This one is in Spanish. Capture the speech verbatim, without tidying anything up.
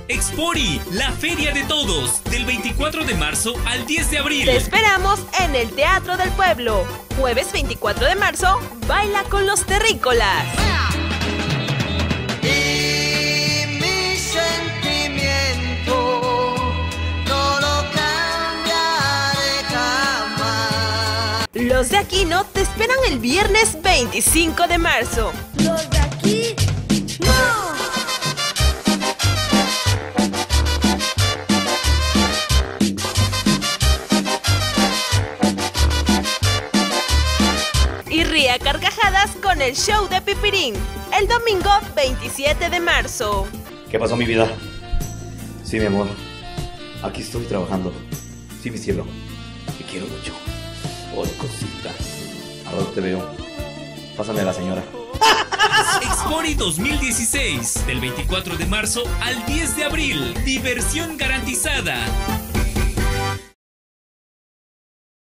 Expori, la feria de todos, del veinticuatro de marzo al diez de abril. Te esperamos en el Teatro del Pueblo. Jueves veinticuatro de marzo, baila con los terrícolas. Y mi sentimiento no lo cambiaré jamás. Los de Aquino te esperan el viernes veinticinco de marzo. Los de aquí, no. Y ríe a carcajadas con el show de Pipirín, el domingo veintisiete de marzo. ¿Qué pasó, mi vida? Sí, mi amor. Aquí estoy trabajando. Sí, mi cielo. Te quiero mucho. Hola, cosita. Ahora te veo. Pásame a la señora. Expori dos mil dieciséis, del veinticuatro de marzo al diez de abril. Diversión garantizada.